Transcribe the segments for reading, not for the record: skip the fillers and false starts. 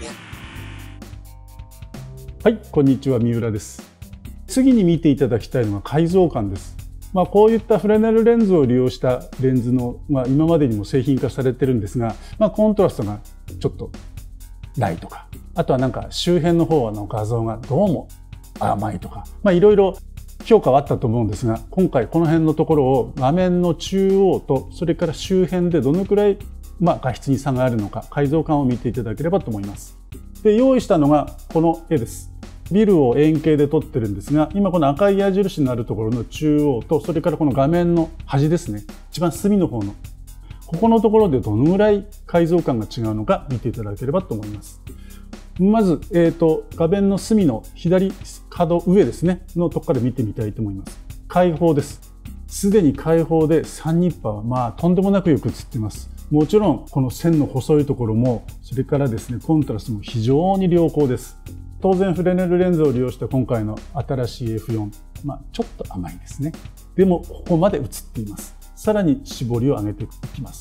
はい、こんにちは、三浦です。次に見ていただきたいのは解像感です。こういったフレネルレンズを利用したレンズの、今までにも製品化されてるんですが、コントラストがちょっとないとか、あとはなんか周辺の方の画像がどうも甘いとか、いろいろ評価はあったと思うんですが、今回この辺のところを画面の中央とそれから周辺でどのくらい画質に差があるのか、解像感を見ていただければと思います。で、用意したのがこの絵です。ビルを円形で撮ってるんですが、今この赤い矢印のあるところの中央と、それからこの画面の端ですね、一番隅の方のここのところでどのぐらい解像感が違うのか見ていただければと思います。まず、画面の隅の左角上ですねのところから見てみたいと思います。開放です。すでに開放でサンニッパーはとんでもなくよく映っています。もちろんこの線の細いところも、それからですねコントラストも非常に良好です。当然フレネルレンズを利用した今回の新しい F4、ちょっと甘いですね。でもここまで映っています。さらに絞りを上げていきます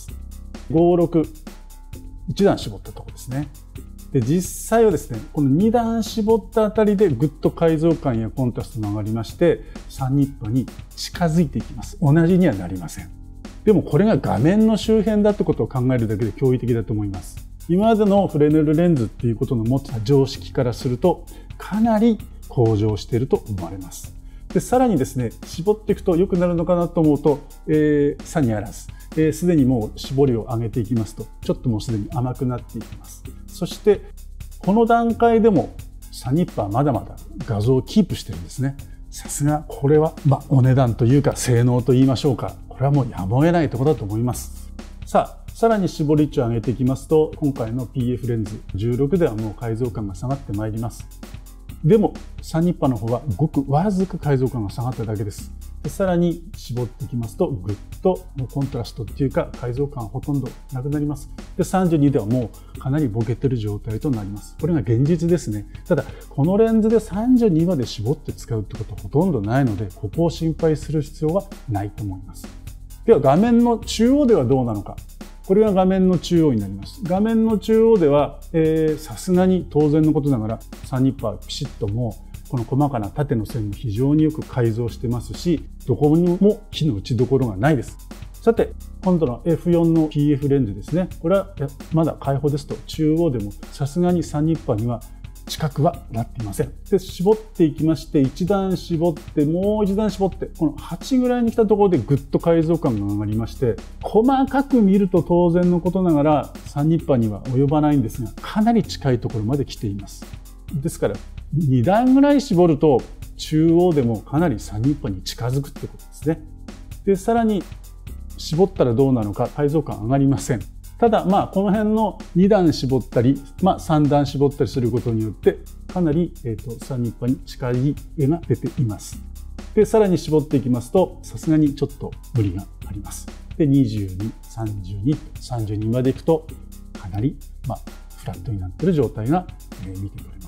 。56、1段絞ったところですね。で、実際はですね、この2段絞ったあたりでぐっと解像感やコントラストが上がりまして、サンニッパに近づいていきます。同じにはなりません。でもこれが画面の周辺だってことを考えるだけで驚異的だと思います。今までのフレネルレンズっていうことの持った常識からすると、かなり向上していると思われます。で、さらにですね、絞っていくと良くなるのかなと思うと、さにあらず。すでにもう絞りを上げていきますと、ちょっともうすでに甘くなっていきます。そして、この段階でもサニッパーまだまだ画像をキープしてるんですね。さすが、これは、お値段というか性能と言いましょうか。これはもうやむを得ないところだと思います。さらに絞り値を上げていきますと、今回の PF レンズ16ではもう解像感が下がってまいります。でも、サンニッパの方はごくわずか解像感が下がっただけです。で、さらに絞っていきますと、ぐっとコントラストっていうか解像感はほとんどなくなります。で、32ではもうかなりボケてる状態となります。これが現実ですね。ただ、このレンズで32まで絞って使うってことはほとんどないので、ここを心配する必要はないと思います。では、画面の中央ではどうなのか。これが画面の中央になります。画面の中央では、さすがに当然のことながら、サンニッパーピシッともこの細かな縦の線も非常によく改造してますし、どこにも木の打ちどころがないです。さて、今度の F4 の PF レンズですね。これはまだ開放ですと中央でもさすがにサンニッパーには近くはなっていません。で、絞っていきまして、1段絞って、もう1段絞って、この8ぐらいに来たところでぐっと解像感が上がりまして、細かく見ると当然のことながら、サンニッパーには及ばないんですが、かなり近いところまで来ています。ですから、2段ぐらい絞ると、中央でもかなりサンニッパーに近づくってことですね。で、さらに絞ったらどうなのか、解像感上がりません。ただ、この辺の2段絞ったり、3段絞ったりすることによって、かなり、サンニッパーに近い絵が出ています。で、さらに絞っていきますと、さすがにちょっと無理があります。で、22、32、32までいくと、かなり、フラットになっている状態が見て取れます。